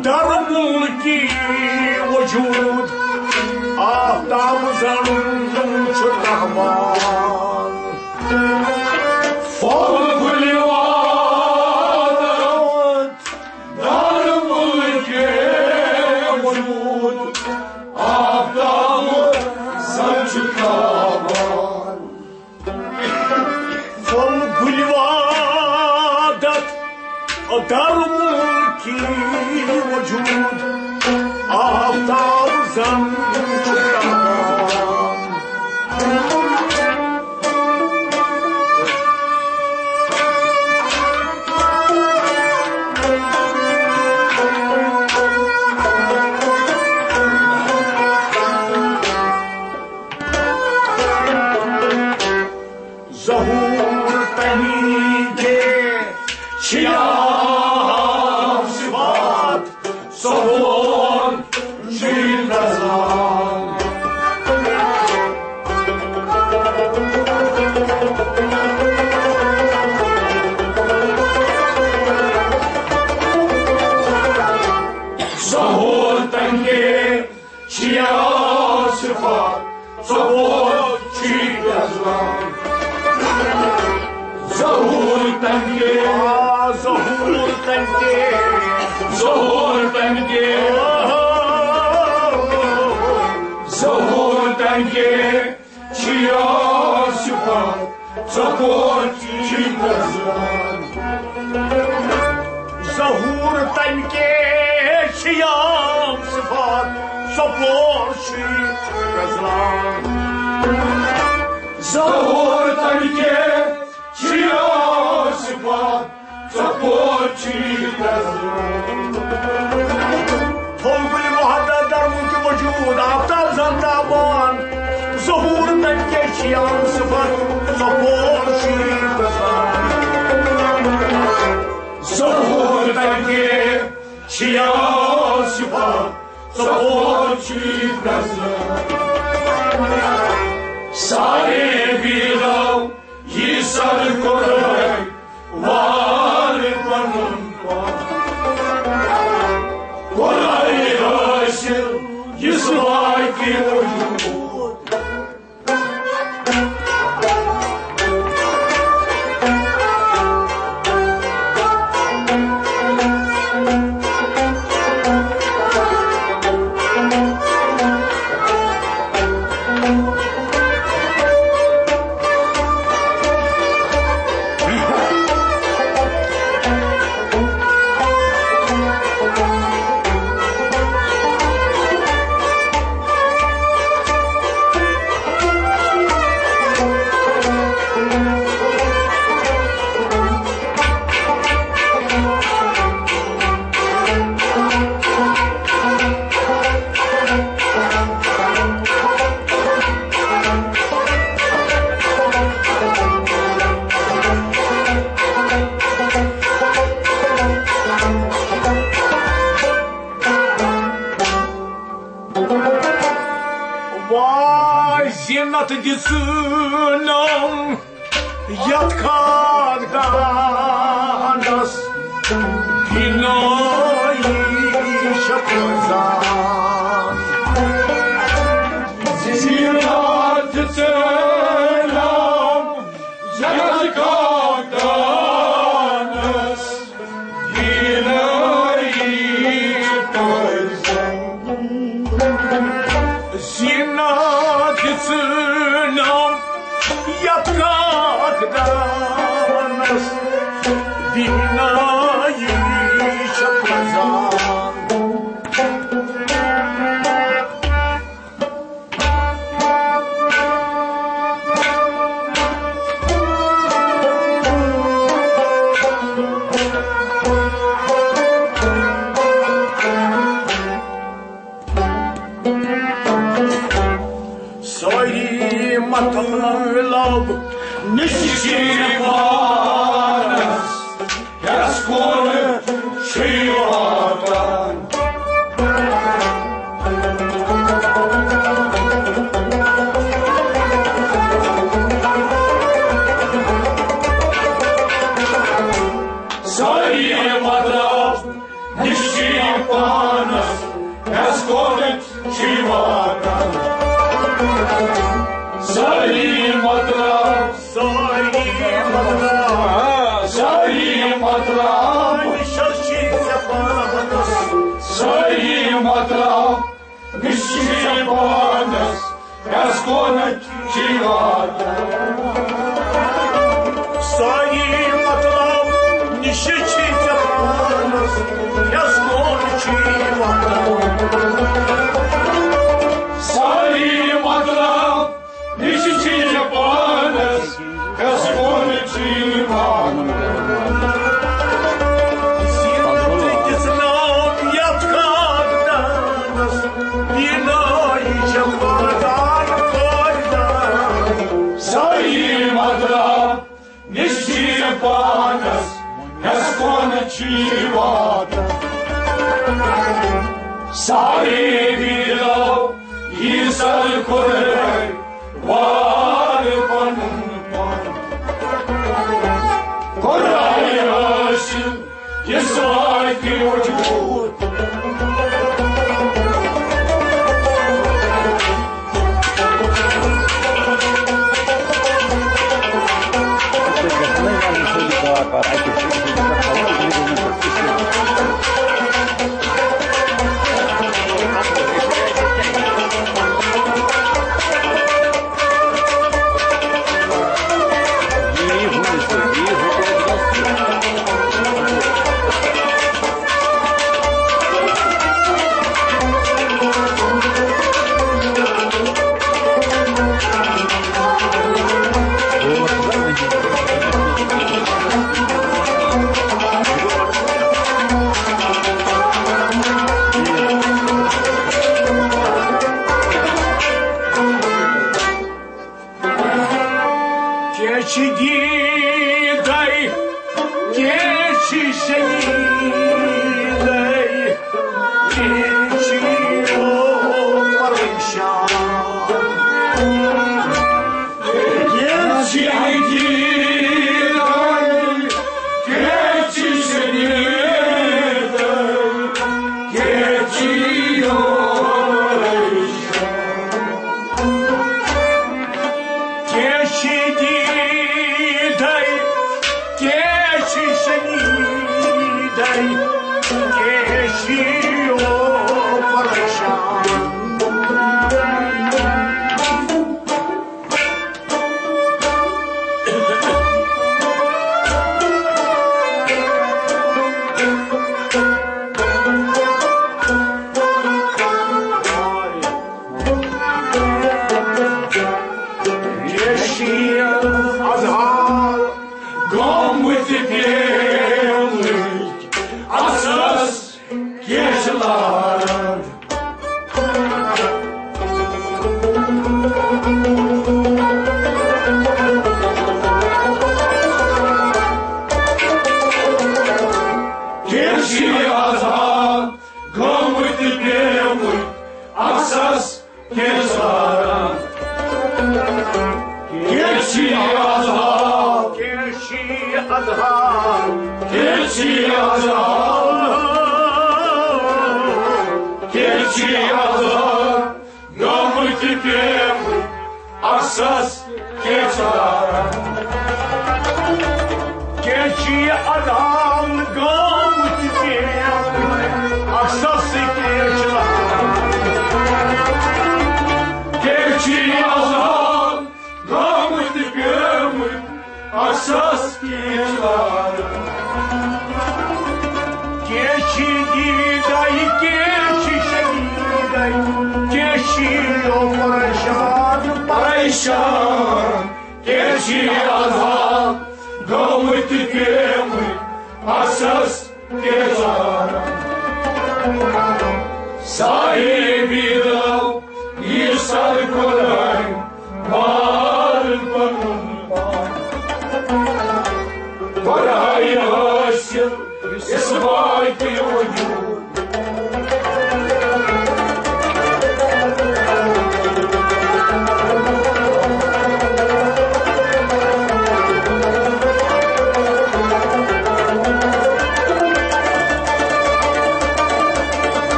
در ملکی وجود آفتاب زنم چو رحمان فال گلی وادت در ملکی وجود آفتاب زن چو رحمان فال گلی وادت در ملکی وجود آفتاب زن چو رحمان ظهور تنیگه شیام صفات صبور چین رزان ظهور تنیگه شیام صفات صبور چین رزان ظهور تنگه ظهور تنگه ظهور تنگه ظهور تنگه چیا صفات ظهور چین رزان ظهور تنگه شیام صفات ظهور چین رزان ظهور تنگه شیا صفات ظهور چین رزان طلب وحدت در ملک وجود آفتاب زندابان ظهور تنگه شیا صفات ظهور چین رزان ظهور تنگه شیا صفات ظهور چین رزان سارے بیلو یہ سر کرے وار پنن قرآن حاصل اس وار کی وجود Зинат дисыном яд когда нас вино ищет глаза. Зинат дисыном яд когда нас вино ищет глаза. Зинат дисыном яд когда нас вино ищет глаза. Матылап несчастливанас, я скоро шиватан. Сари матылап несчастливанас. чивата. Зари матрав, зари матрав, зари матрав, нищие панас, яскона чивата. Зари матрав, нищие панас, яскона чивата. Зари матрав, нищие панас, яскона чивата. Панас, яскона чивата. Сари видал и салькурай, вали панумпан. Корай расил, и свайки учбут.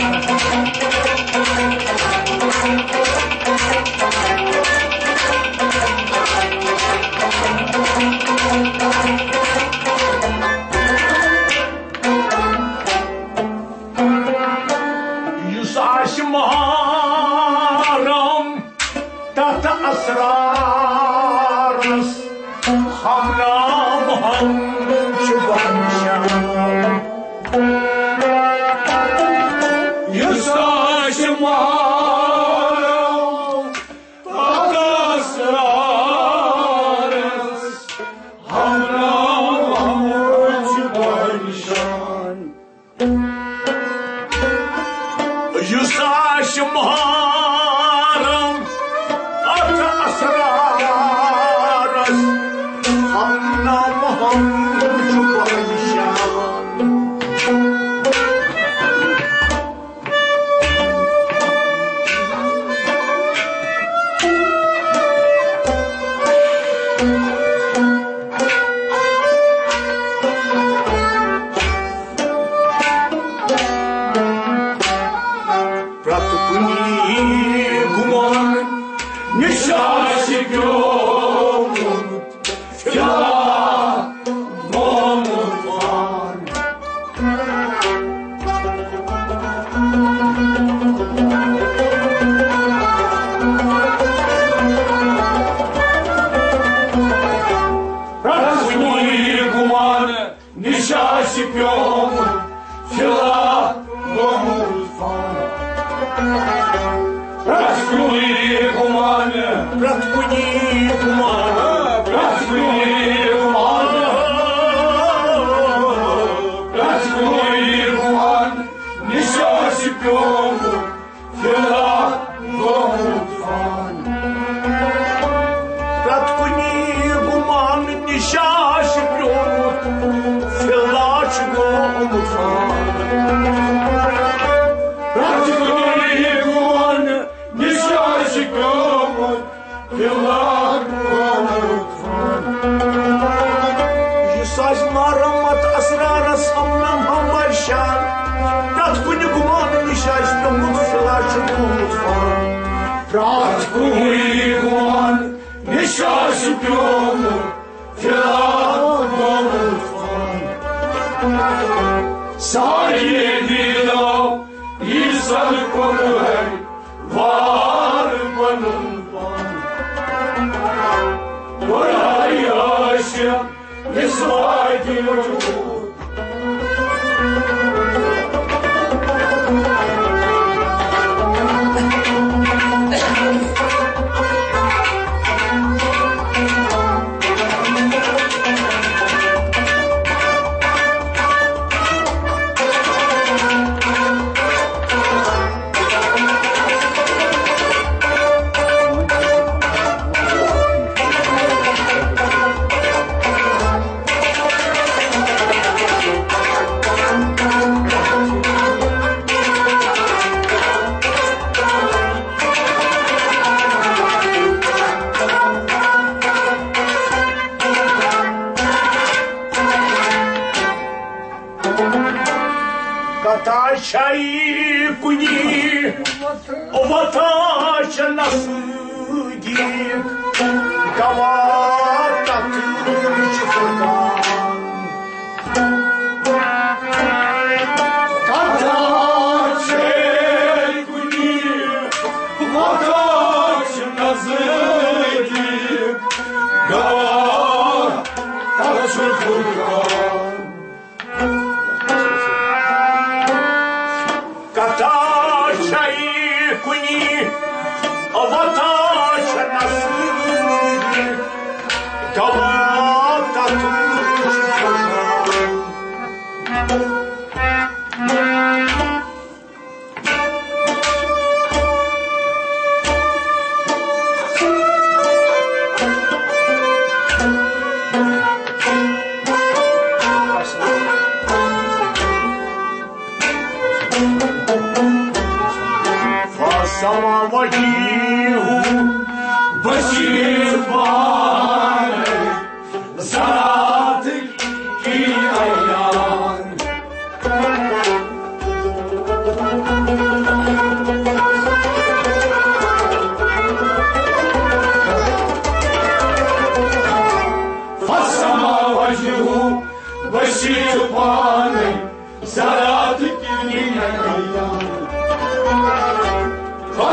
Ki aylan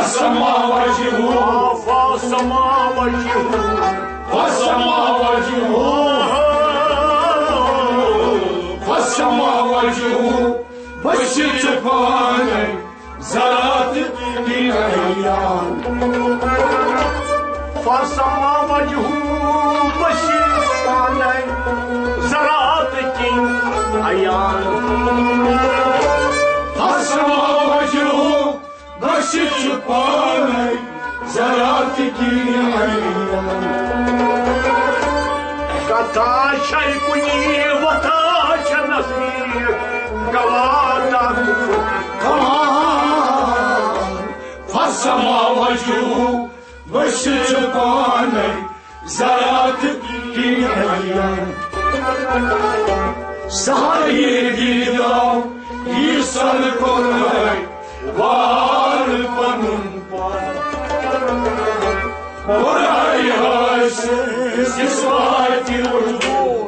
فسما وجهه فسما وجهه فسما وجهه فسما وجهه بشر فاني زرات الدنيان فسما وجهه بشر فاني زرات الدنيان فسما وجهه بشر فاني زرات الدنيان Kata şaykuni vata çanasni Galata Kaman Fasama vajhu Vashchapane Zarat Dinayan Sahaye Gidam Yisal Koray Var Panun Koray Haşiz Yisvati Vajhu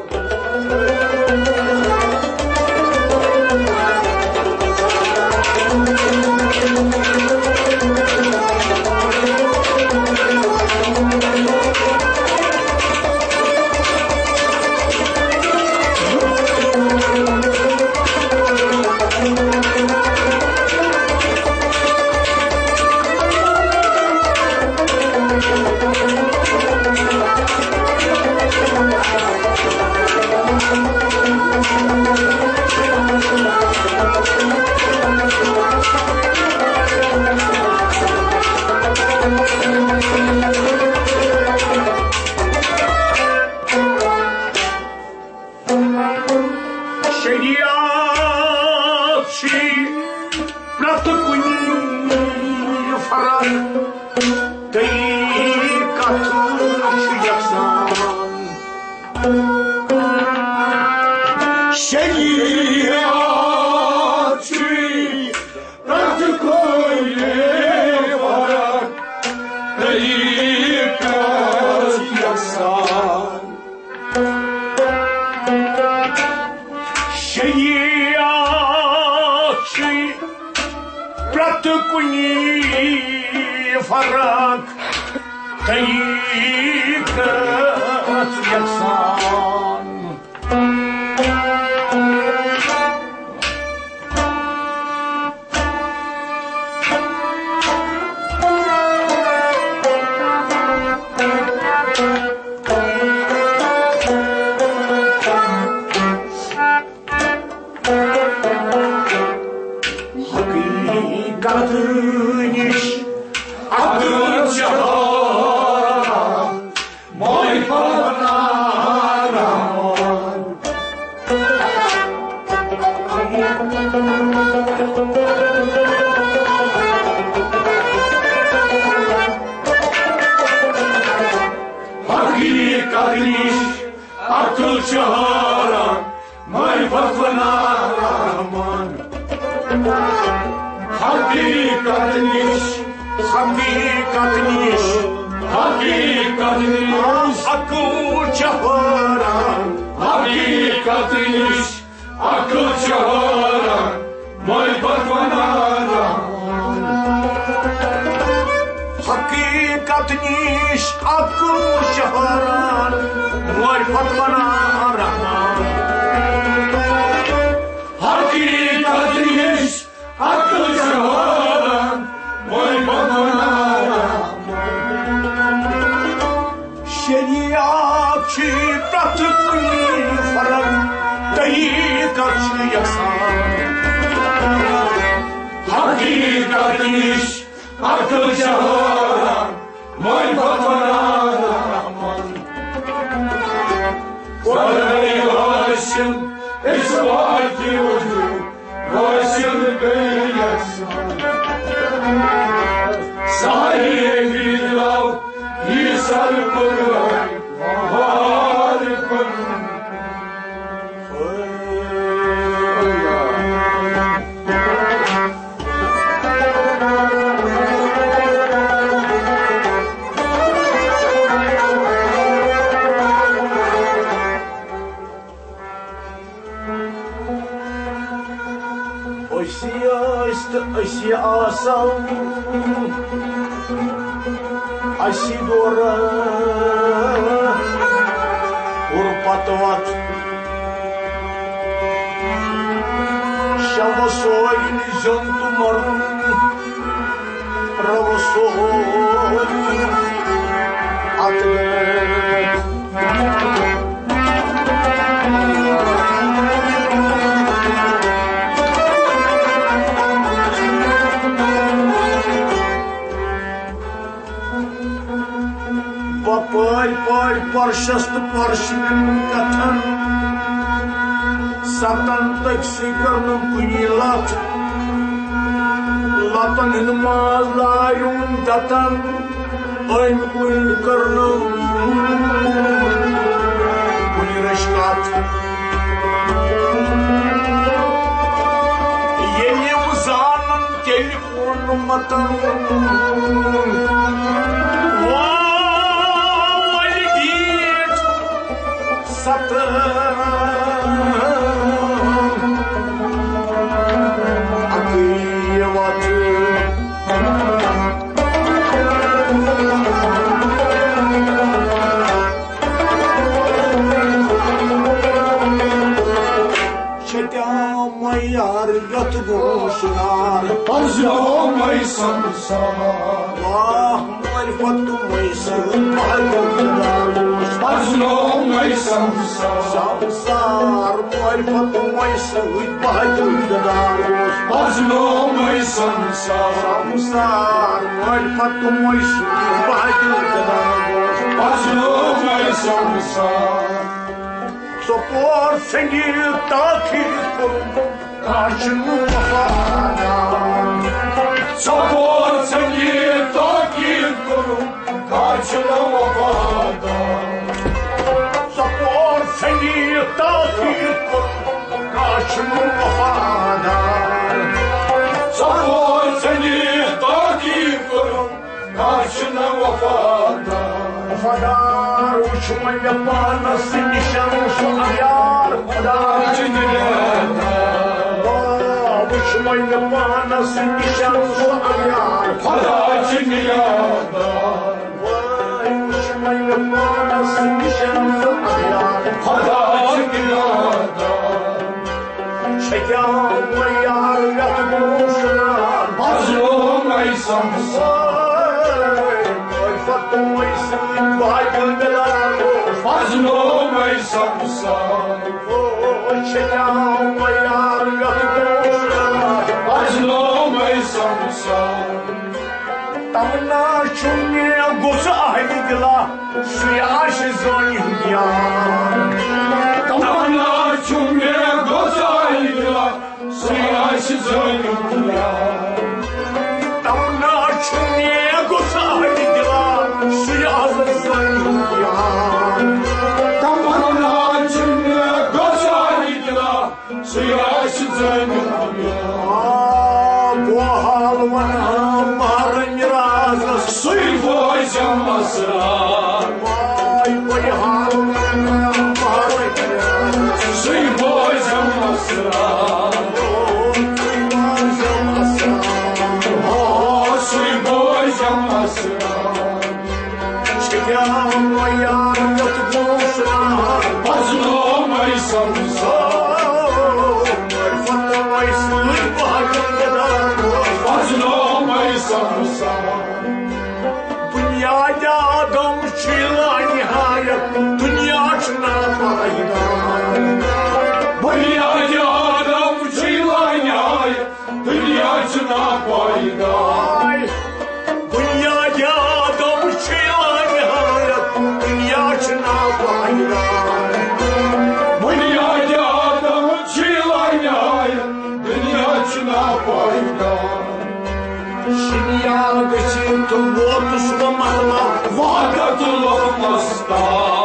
Farak Tayyikat yaksan Hakikatın iş Adım Şahan Moy Panaramon Hakikatin iş Akıl Şahan Moy Panaramon Hakikatin iş Hakikatin iş Hakikatin iş Akıl çaharan Hakikatin iş Akıl çağıran Moy Patvanara Hakikatin iş Akıl çaharan Moy Fatmana Rahman Hakikatin iş Akıl çağıran Moy Patvanara Şeriatçı pratıklı farak Tayyikat yaksan Hakikatin iş Akıl çağıran Moy Patvanara Koray Haşim Esvati Vajhu Haşim Beyazsan Sahibi Lav Yisal Koray Var Panun Oy siyast, oy siyasam Asidora Urpatovat Şavasoy Jantumarun Ravasoy Atlet Păi, parșastă parșinin catan Satan tăxicarnă cuilat Latan hânmaz layun datan Ăin cuicarnă cuirășcat Ele uzană telefonul matan Pazlo mai samsar Ah, marifatu mai samsar Pazlo mai samsar Samsar, marifatu mai samsar Pazlo mai samsar Samsar, marifatu mai samsar Pazlo mai samsar Sopor seni takip Karşını vafana Sopor seni takip kurum Karşını vafada Sopor seni takip Karşını vafana Sopor seni takip kurum Karşını vafada Fadar uçmaya panası nişanlısı ayar Fadar uçmaya panası nişanlısı ayar Haracın yada Vay uçmaya panası nişanlısı ayar Haracın yada Çekan ayar yatmışlar Mazlum ay samsar Vay Fatıma ismi vay göndeler Mazlum ay samsar Çekan ayar yatmışlar Mazlum ay samsar Tamna çumya gosa ahidila Suya şizonyya Tamana cümle gozayla Suyaş zönüya Tamna çumya gosa ahidila Suya şizonyya Tamana cümle gozayla Suyaş zönüya Bu halvana marın razı Suy boycan masra Vay vay halvana marın razı Suy boycan masra Suy boycan masra Çekan ayar yatmışlar Mazlum ay samsar Fatıma ismi vay göndeler Mazlum ay samsar Dünyada adam çila nihayet Dünya çına fayda Dünyada adam çilayay Dünyacına fayda Ay Dünyada adam çila nihayet Dünya çına fayda Dünyada adam çilayay Dünyacına fayda Şimdi ya geçin tu votus ve mahla Vadatul olmazda